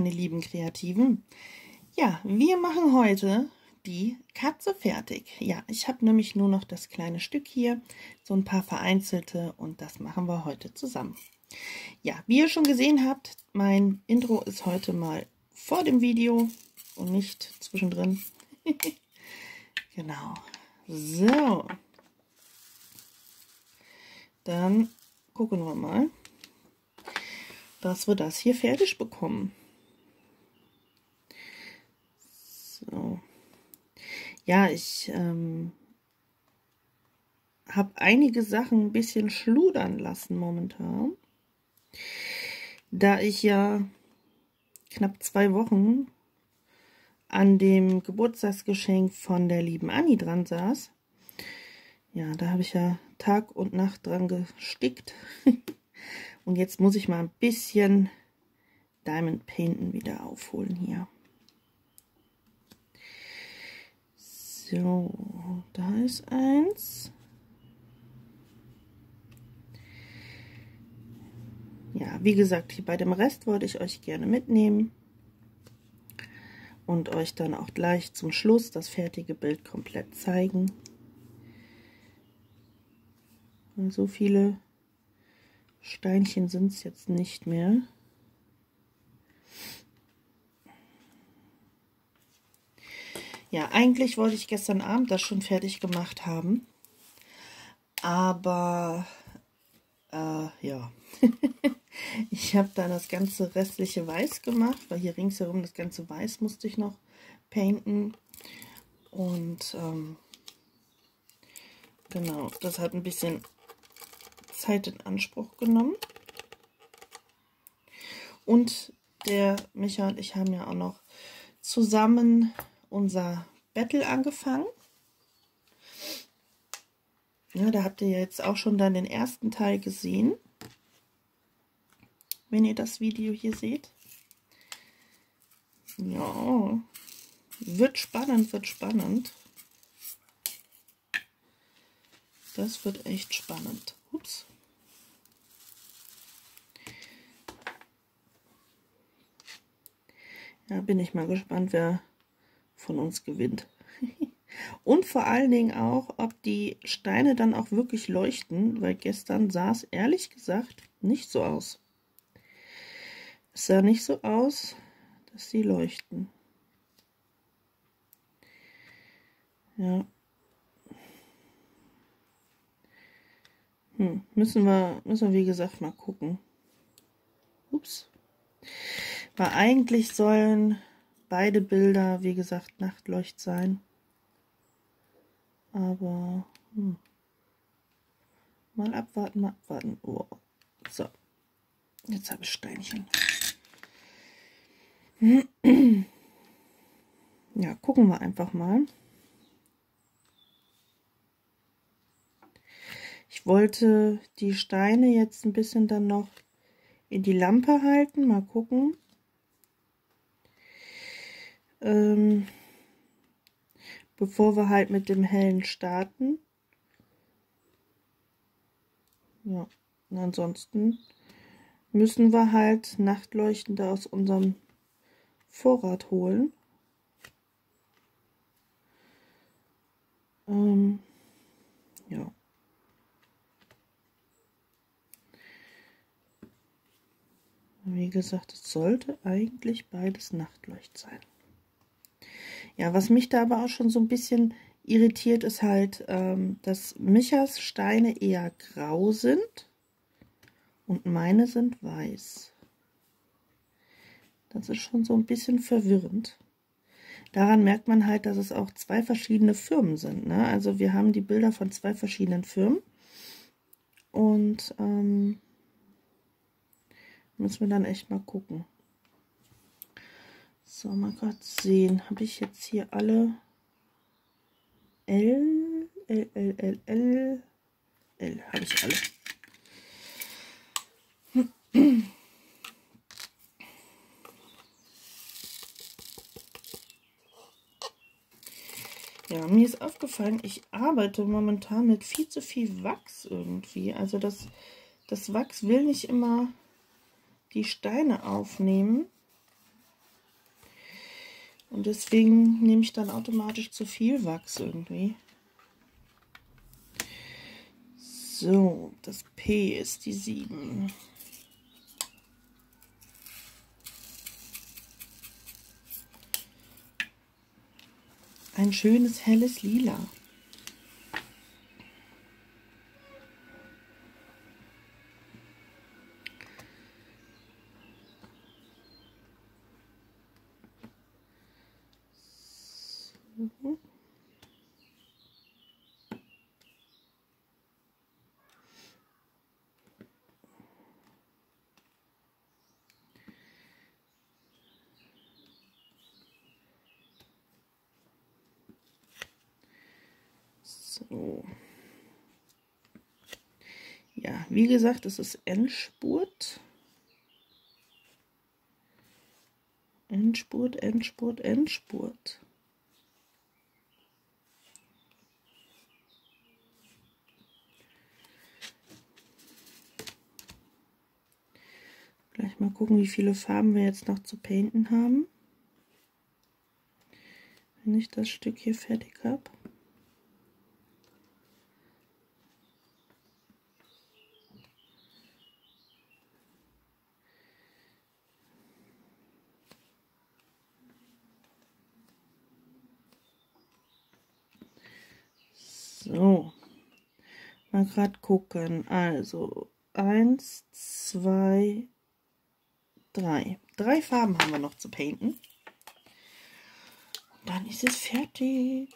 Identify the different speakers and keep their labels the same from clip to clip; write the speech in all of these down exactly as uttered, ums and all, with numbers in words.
Speaker 1: meine lieben Kreativen. Ja, wir machen heute die Katze fertig. Ja, ich habe nämlich nur noch das kleine Stück hier, so ein paar vereinzelte, und das machen wir heute zusammen. Ja, wie ihr schon gesehen habt, mein Intro ist heute mal vor dem Video und nicht zwischendrin. Genau. So. Dann gucken wir mal, dass wir das hier fertig bekommen. So. Ja, ich ähm, habe einige Sachen ein bisschen schludern lassen momentan, da ich ja knapp zwei Wochen an dem Geburtstagsgeschenk von der lieben Anni dran saß. Ja, da habe ich ja Tag und Nacht dran gestickt. Und jetzt muss ich mal ein bisschen Diamond Painten wieder aufholen hier. So, da ist eins. Ja, wie gesagt, hier bei dem Rest wollte ich euch gerne mitnehmen und euch dann auch gleich zum Schluss das fertige Bild komplett zeigen. Und so viele Steinchen sind es jetzt nicht mehr. Ja, eigentlich wollte ich gestern Abend das schon fertig gemacht haben, aber äh, ja, ich habe dann das ganze restliche Weiß gemacht, weil hier ringsherum das ganze Weiß musste ich noch painten und ähm, genau, das hat ein bisschen Zeit in Anspruch genommen. Und der Micha und ich haben ja auch noch zusammen unser Battle angefangen. Ja, da habt ihr jetzt auch schon dann den ersten Teil gesehen, wenn ihr das Video hier seht. Ja, wird spannend, wird spannend. Das wird echt spannend. Ups. Ja, bin ich mal gespannt, wer von uns gewinnt. Und vor allen Dingen auch, ob die Steine dann auch wirklich leuchten, weil gestern sah es ehrlich gesagt nicht so aus. Es sah nicht so aus, dass sie leuchten. Ja. Hm, müssen wir, müssen wir wie gesagt mal gucken. Ups. Weil eigentlich sollen beide Bilder, wie gesagt, Nachtleucht sein. Aber hm. mal abwarten, mal abwarten. Oh. So, jetzt habe ich Steinchen. Ja, gucken wir einfach mal. Ich wollte die Steine jetzt ein bisschen dann noch in die Lampe halten. Mal gucken. Ähm, bevor wir halt mit dem Hellen starten. Ja, und ansonsten müssen wir halt Nachtleuchtende aus unserem Vorrat holen. Ähm, ja. Wie gesagt, es sollte eigentlich beides Nachtleucht sein. Ja, was mich da aber auch schon so ein bisschen irritiert, ist halt, ähm, dass Michas Steine eher grau sind und meine sind weiß. Das ist schon so ein bisschen verwirrend. Daran merkt man halt, dass es auch zwei verschiedene Firmen sind, ne? Also wir haben die Bilder von zwei verschiedenen Firmen und ähm, müssen wir dann echt mal gucken. So, mal gerade sehen, habe ich jetzt hier alle L, L, L, L, L, L, habe ich alle. Ja, mir ist aufgefallen, ich arbeite momentan mit viel zu viel Wachs irgendwie. Also das, das Wachs will nicht immer die Steine aufnehmen. Und deswegen nehme ich dann automatisch zu viel Wachs irgendwie. So, das P ist die sieben. Ein schönes helles Lila. So. So. Ja, wie gesagt, es ist Endspurt. Endspurt, Endspurt, Endspurt. Gleich mal gucken, wie viele Farben wir jetzt noch zu painten haben, wenn ich das Stück hier fertig habe. So, mal gerade gucken. Also eins, zwei, drei. Drei Farben haben wir noch zu painten. Dann ist es fertig.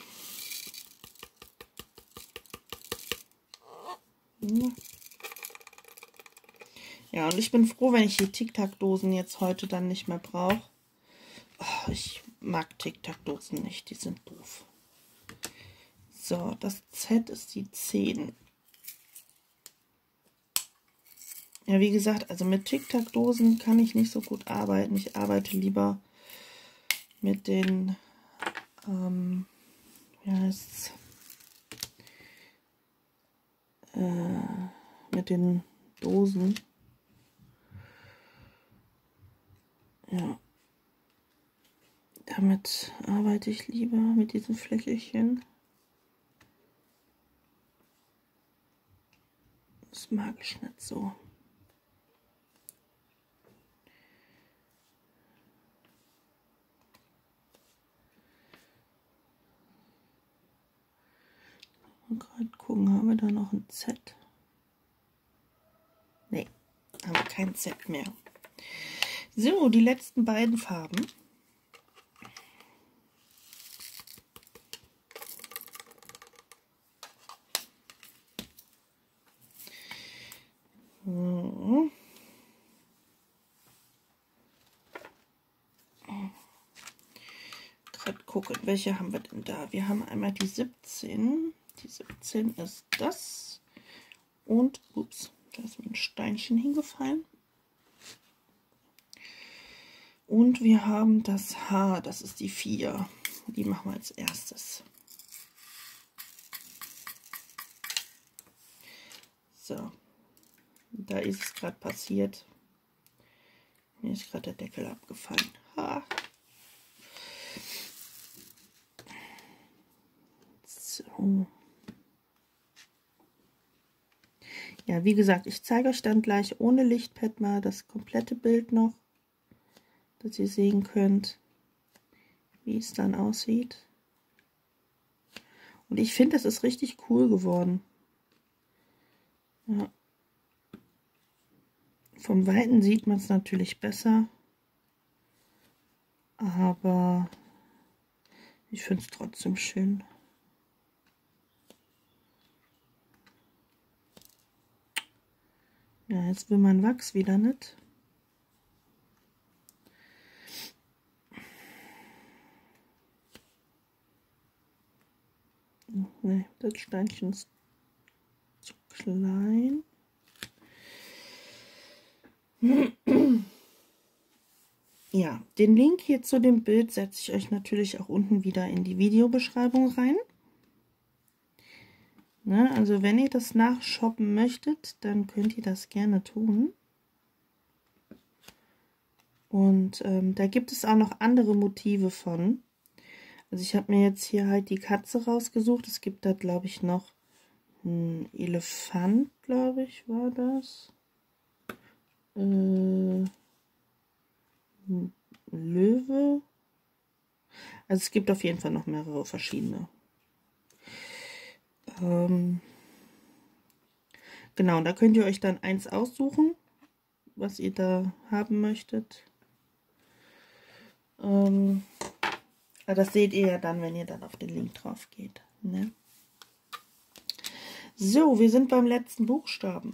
Speaker 1: Ja, und ich bin froh, wenn ich die Tic-Tac-Dosen jetzt heute dann nicht mehr brauche. Oh, ich mag Tic-Tac-Dosen nicht, die sind doof. So, das Z ist die zehn. Ja, wie gesagt, also mit Tic-Tac-Dosen kann ich nicht so gut arbeiten. Ich arbeite lieber mit den, ähm, wie heißt's, äh, mit den Dosen. Ja, damit arbeite ich lieber mit diesen Flächelchen. Das mag ich nicht so. Mal gerade gucken, haben wir da noch ein Z? Nee, haben wir kein Z mehr. So, die letzten beiden Farben. So. Gerade gucken, welche haben wir denn da? Wir haben einmal die siebzehn. Die siebzehn ist das. Und, ups, da ist mir ein Steinchen hingefallen. Und wir haben das H, das ist die vier. Die machen wir als erstes. So, da ist es gerade passiert. Mir ist gerade der Deckel abgefallen. Ha. So. Ja, wie gesagt, ich zeige euch dann gleich ohne Lichtpad mal das komplette Bild noch, dass ihr sehen könnt, wie es dann aussieht. Und ich finde, das ist richtig cool geworden. Ja. Vom Weiten sieht man es natürlich besser, aber ich finde es trotzdem schön. Ja, jetzt will mein Wachs wieder nicht. Ne, das Steinchen ist zu klein. Ja, den Link hier zu dem Bild setze ich euch natürlich auch unten wieder in die Videobeschreibung rein. Ne, also wenn ihr das nachshoppen möchtet, dann könnt ihr das gerne tun. Und ähm, da gibt es auch noch andere Motive von. Also ich habe mir jetzt hier halt die Katze rausgesucht. Es gibt da, glaube ich, noch ein Elefant, glaube ich, war das. Äh, ein Löwe. Also es gibt auf jeden Fall noch mehrere verschiedene. Ähm, genau, da könnt ihr euch dann eins aussuchen, was ihr da haben möchtet. Ähm, das seht ihr ja dann, wenn ihr dann auf den Link drauf geht. Ne? So, wir sind beim letzten Buchstaben.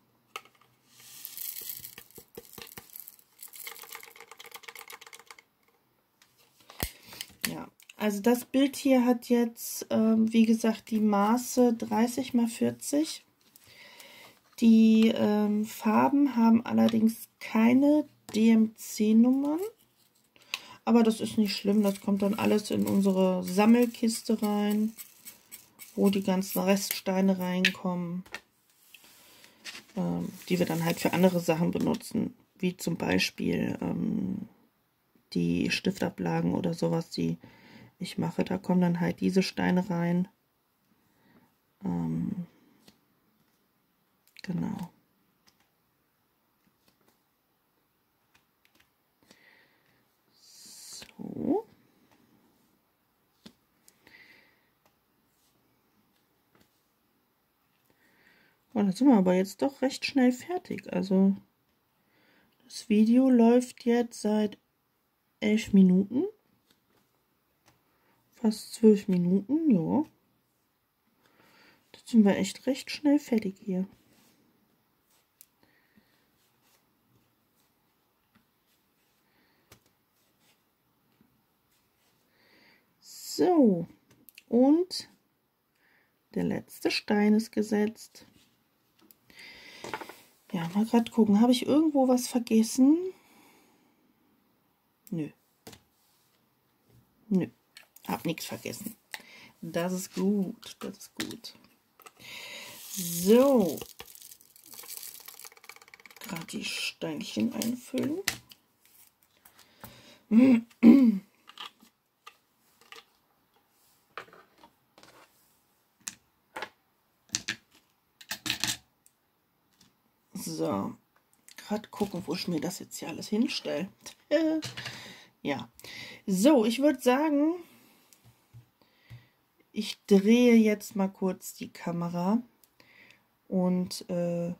Speaker 1: Ja, also das Bild hier hat jetzt, ähm, wie gesagt, die Maße dreißig mal vierzig. Die ähm, Farben haben allerdings keine D M C-Nummern. Aber das ist nicht schlimm, das kommt dann alles in unsere Sammelkiste rein, wo die ganzen Reststeine reinkommen, ähm, die wir dann halt für andere Sachen benutzen, wie zum Beispiel ähm, die Stiftablagen oder sowas, die ich mache. Da kommen dann halt diese Steine rein. Ähm, genau. So. Oh, da sind wir aber jetzt doch recht schnell fertig. Also das Video läuft jetzt seit elf Minuten. Fast zwölf Minuten, ja. Jetzt sind wir echt recht schnell fertig hier. So, und der letzte Stein ist gesetzt. Ja, mal gerade gucken, habe ich irgendwo was vergessen? Nö. Nö, hab nichts vergessen. Das ist gut, das ist gut. So, gerade die Steinchen einfüllen. So, gerade gucken, wo ich mir das jetzt hier alles hinstelle. Ja, so, ich würde sagen, ich drehe jetzt mal kurz die Kamera und äh,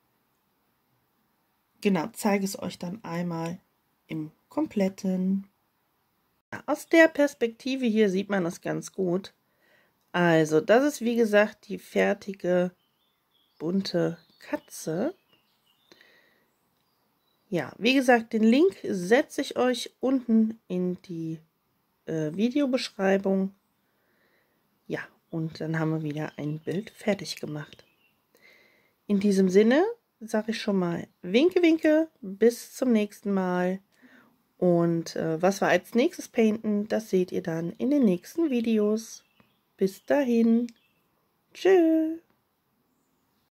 Speaker 1: genau, zeige es euch dann einmal im Kompletten. Aus der Perspektive hier sieht man das ganz gut. Also, das ist wie gesagt die fertige bunte Katze. Ja, wie gesagt, den Link setze ich euch unten in die äh, Videobeschreibung. Ja, und dann haben wir wieder ein Bild fertig gemacht. In diesem Sinne sage ich schon mal Winke, Winke, bis zum nächsten Mal. Und äh, was wir als nächstes painten, das seht ihr dann in den nächsten Videos. Bis dahin. Tschüss.